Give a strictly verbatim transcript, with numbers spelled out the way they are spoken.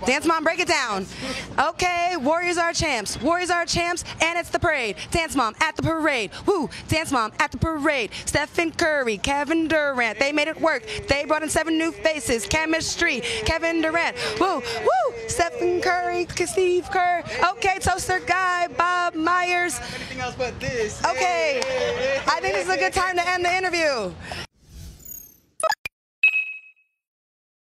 Dance Mom, break it down. Okay, Warriors are champs. Warriors are champs, and it's the parade. Dance Mom at the parade. Woo, Dance Mom at the parade. Stephen Curry, Kevin Durant, they made it work. They brought in seven new faces. Chemistry, Kevin Durant. Woo, woo, Stephen Curry, Steve Kerr. Okay, Toaster Guy, Bob Myers. Anything else but this. Okay, I think this is a good time to end the interview.